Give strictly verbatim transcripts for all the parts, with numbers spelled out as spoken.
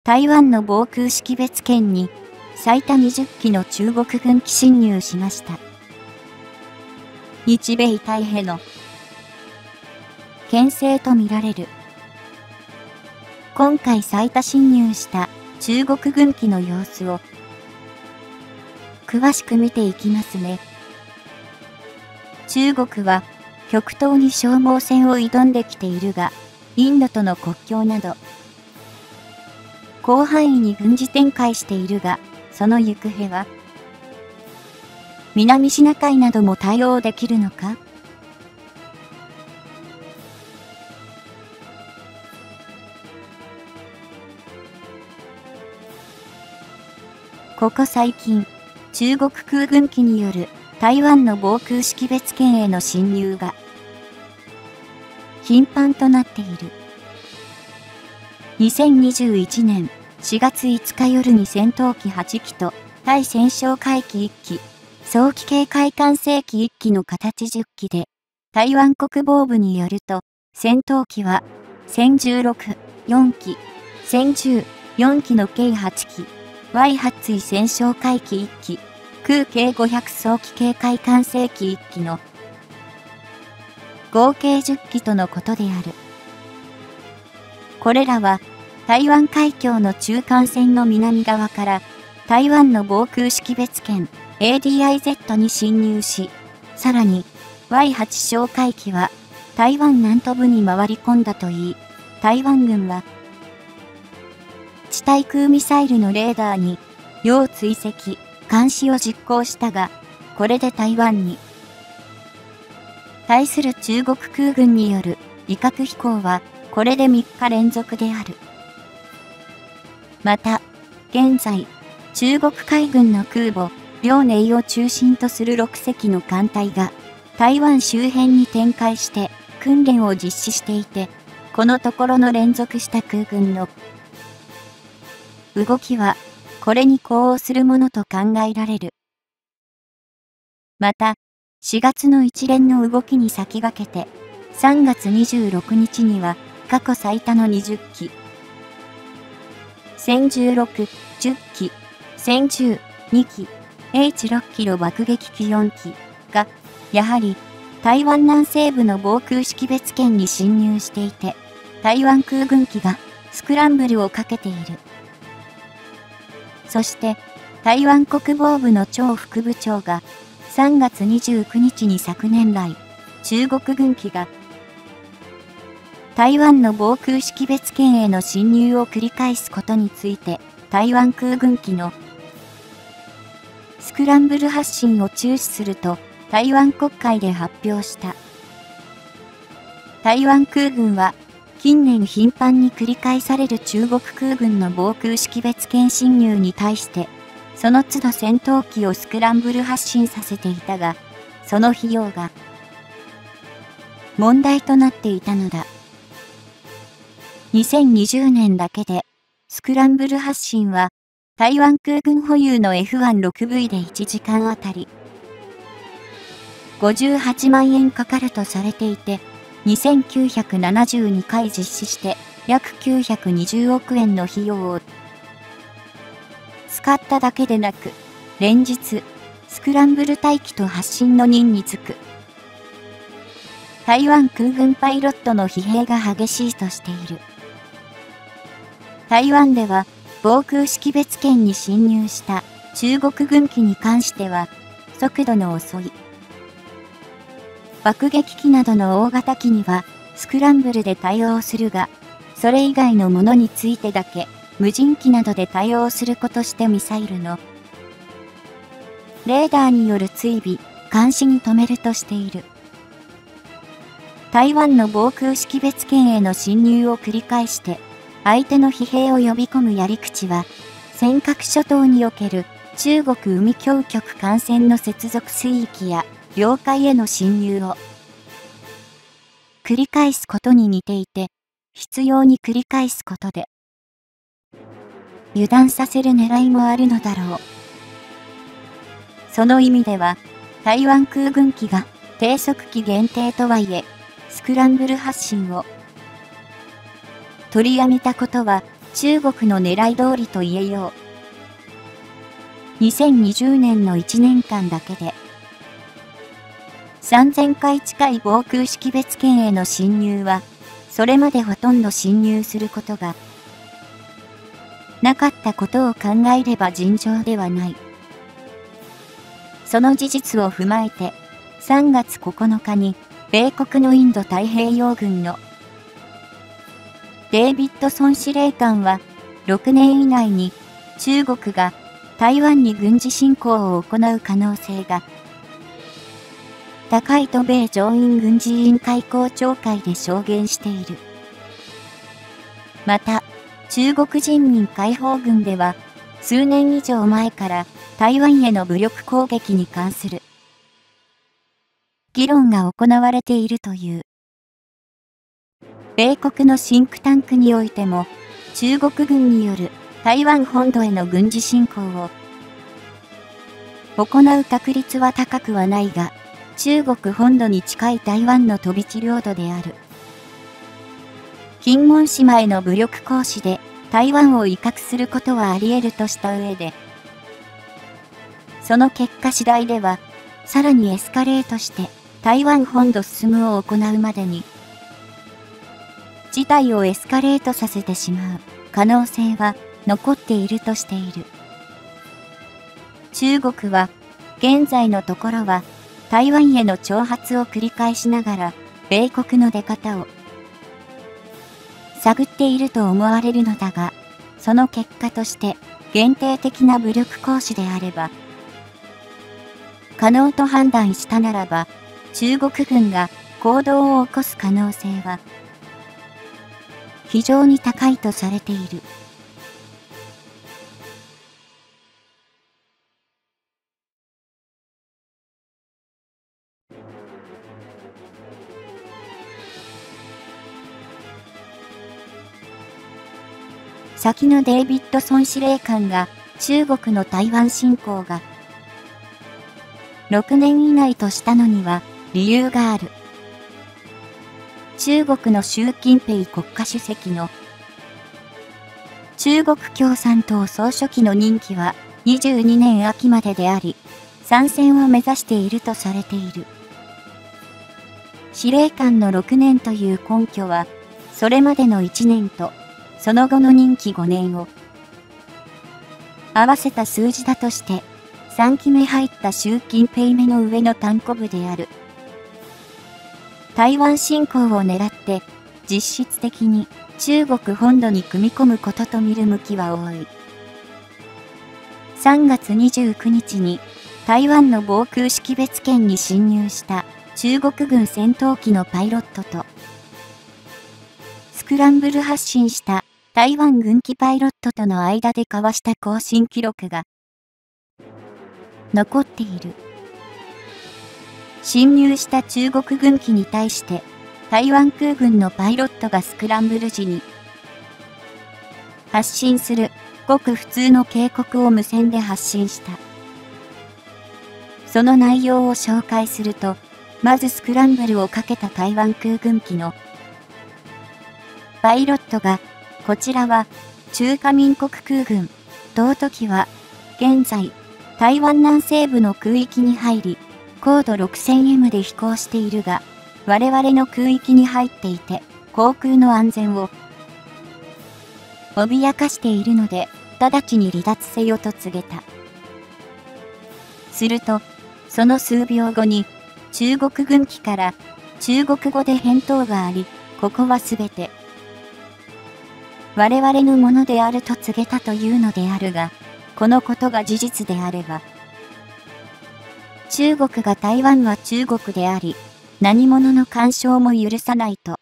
台湾の防空識別圏に最多にじゅっきの中国軍機侵入しました。日米対への牽制とみられる。今回最多侵入した中国軍機の様子を詳しく見ていきますね。中国は極東に消耗戦を挑んできているが、インドとの国境など広範囲に軍事展開しているが、その行方は南シナ海なども対応できるのか？ここ最近、中国空軍機による台湾の防空識別圏への侵入が頻繁となっている。にせんにじゅういちねんしがついつか夜に戦闘機はちきと対戦哨戒機いっき、早期警戒管制機いっきの形じゅっきで、台湾国防部によると、戦闘機はせんじゅうろく、よんき、せんじゅう、よんきの計はちき、ワイ 発追戦哨戒機いっき、空計ごひゃく早期警戒管制機いっきの合計じゅっきとのことである。これらは台湾海峡の中間線の南側から台湾の防空識別圏 エーディーアイゼット に侵入し、さらに ワイはち 哨戒機は台湾南東部に回り込んだといい、台湾軍は地対空ミサイルのレーダーに要追跡、監視を実行したが、これで台湾に対する中国空軍による威嚇飛行はこれでみっか連続である。また、現在、中国海軍の空母、遼寧を中心とするろくせきの艦隊が、台湾周辺に展開して訓練を実施していて、このところの連続した空軍の動きは、これに呼応するものと考えられる。また、しがつの一連の動きに先駆けて、さんがつにじゅうろくにちには過去最多のにじゅっき、せんじゅうろく、じゅっき、せんじゅうにき、エイチろく キロ爆撃機よんきが、やはり台湾南西部の防空識別圏に侵入していて、台湾空軍機がスクランブルをかけている。そして、台湾国防部の張副部長が、さんがつにじゅうくにちに昨年来、中国軍機が、台湾の防空識別圏への侵入を繰り返すことについて、台湾空軍機のスクランブル発進を注視すると、台湾国会で発表した。台湾空軍は、近年頻繁に繰り返される中国空軍の防空識別圏侵入に対して、その都度戦闘機をスクランブル発進させていたが、その費用が問題となっていたのだ。にせんにじゅうねんだけで、スクランブル発進は、台湾空軍保有の エフワンろくブイ でいちじかんあたりごじゅうはちまんえんかかるとされていて、にせんきゅうひゃくななじゅうにかい実施して約きゅうひゃくにじゅうおくえんの費用を使っただけでなく、連日、スクランブル待機と発進の任に就く。台湾空軍パイロットの疲弊が激しいとしている。台湾では、防空識別圏に侵入した中国軍機に関しては、速度の遅い爆撃機などの大型機にはスクランブルで対応するが、それ以外のものについてだけ無人機などで対応することしてミサイルのレーダーによる追尾、監視に止めるとしている。台湾の防空識別圏への侵入を繰り返して、相手の疲弊を呼び込むやり口は、尖閣諸島における中国海峡局艦船の接続水域や領海への侵入を繰り返すことに似ていて、必要に繰り返すことで油断させる狙いもあるのだろう。その意味では、台湾空軍機が低速機限定とはいえ、スクランブル発進を取りやめたことは中国の狙い通りと言えよう。にせんにじゅうねんのいちねんかんだけで、さんぜんかい近い防空識別圏への侵入は、それまでほとんど侵入することがなかったことを考えれば尋常ではない。その事実を踏まえて、さんがつここのかに、米国のインド太平洋軍のデイビッドソン司令官は、ろくねん以内に中国が台湾に軍事侵攻を行う可能性が高いと米上院軍事委員会公聴会で証言している。また、中国人民解放軍では、数年以上前から台湾への武力攻撃に関する議論が行われているという。米国のシンクタンクにおいても、中国軍による台湾本土への軍事侵攻を行う確率は高くはないが、中国本土に近い台湾の飛び地領土である金門島への武力行使で台湾を威嚇することはあり得るとした上で、その結果次第では、さらにエスカレートして台湾本土進むを行うまでに、事態をエスカレートさせてしまう可能性は残っているとしている。中国は、現在のところは、台湾への挑発を繰り返しながら、米国の出方を探っていると思われるのだが、その結果として限定的な武力行使であれば、可能と判断したならば、中国軍が行動を起こす可能性は非常に高いとされている。先のデイビッドソン司令官が中国の台湾侵攻がろくねん以内としたのには理由がある。中国の習近平国家主席の中国共産党総書記の任期はにじゅうにねん秋までであり、参戦を目指しているとされている。司令官のろくねんという根拠は、それまでのいちねんと、その後の任期ごねんを合わせた数字だとして、さんきめ入った習近平目の上の単行部である。台湾侵攻を狙って、実質的に中国本土に組み込むことと見る向きは多い。さんがつにじゅうくにちに台湾の防空識別圏に侵入した中国軍戦闘機のパイロットと、スクランブル発進した台湾軍機パイロットとの間で交わした交信記録が残っている。侵入した中国軍機に対して台湾空軍のパイロットがスクランブル時に発信するごく普通の警告を無線で発信した。その内容を紹介すると、まずスクランブルをかけた台湾空軍機のパイロットが、こちらは中華民国空軍、同時は現在台湾南西部の空域に入り、高度 ろくせんエム で飛行しているが、我々の空域に入っていて、航空の安全を脅かしているので、直ちに離脱せよと告げた。すると、その数秒後に、中国軍機から中国語で返答があり、ここはすべて我々のものであると告げたというのであるが、このことが事実であれば、中国が台湾は中国であり、何者の干渉も許さないと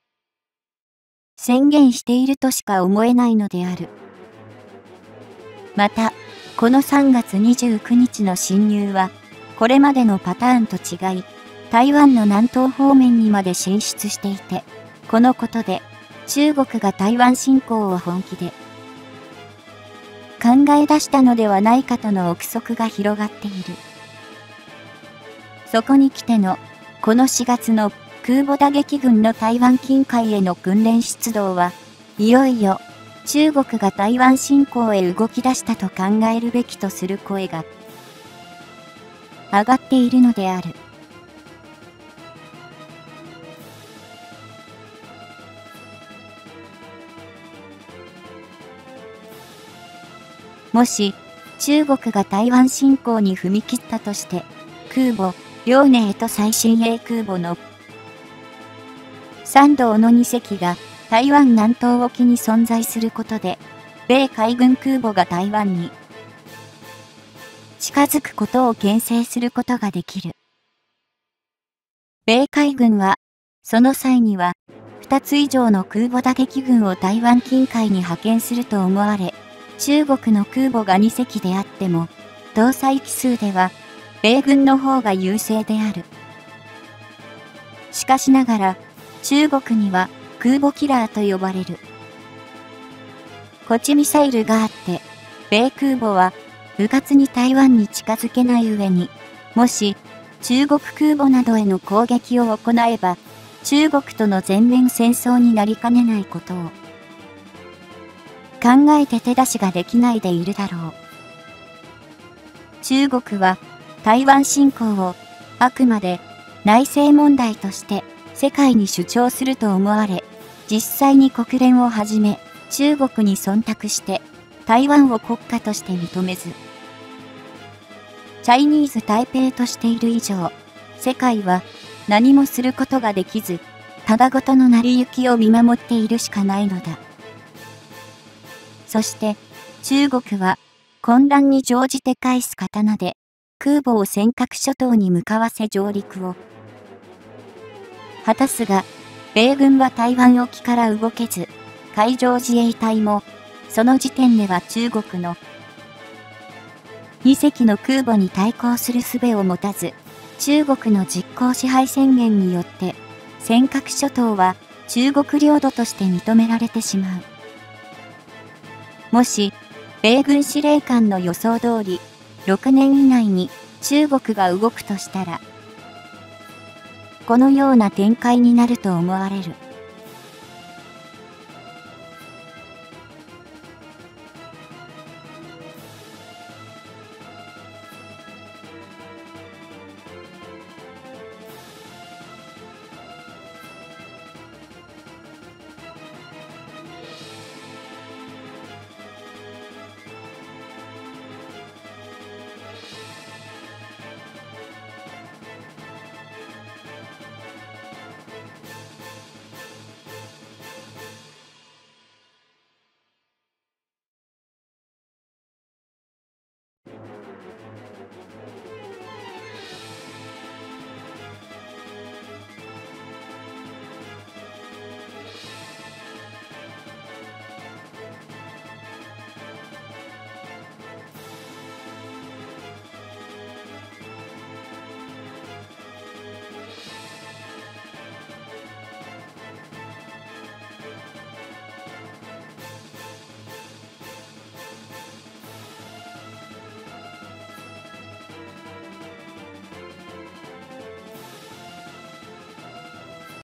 宣言しているとしか思えないのである。また、このさんがつにじゅうくにちの侵入は、これまでのパターンと違い、台湾の南東方面にまで進出していて、このことで、中国が台湾侵攻を本気で考え出したのではないかとの憶測が広がっている。そこに来ての、このしがつの空母打撃群の台湾近海への訓練出動は、いよいよ中国が台湾侵攻へ動き出したと考えるべきとする声が上がっているのである。もし中国が台湾侵攻に踏み切ったとして、空母遼寧と最新鋭空母の山東のにせきが台湾南東沖に存在することで、米海軍空母が台湾に近づくことを牽制することができる。米海軍は、その際には、ふたつ以上の空母打撃群を台湾近海に派遣すると思われ、中国の空母がにせきであっても、搭載機数では、米軍の方が優勢である。しかしながら、中国には空母キラーと呼ばれるコチミサイルがあって、米空母は、うかつに台湾に近づけない上に、もし中国空母などへの攻撃を行えば、中国との全面戦争になりかねないことを考えて手出しができないでいるだろう。中国は台湾侵攻をあくまで内政問題として世界に主張すると思われ、実際に国連をはじめ中国に忖度して台湾を国家として認めず、チャイニーズ台北としている以上、世界は何もすることができず、ただごとの成り行きを見守っているしかないのだ。そして中国は混乱に乗じて返す刀で空母を尖閣諸島に向かわせ上陸を果たすが、米軍は台湾沖から動けず、海上自衛隊もその時点では中国のにせきの空母に対抗する術を持たず、中国の実効支配宣言によって尖閣諸島は中国領土として認められてしまう。もし米軍司令官の予想通りろくねん以内に中国が動くとしたら、このような展開になると思われる。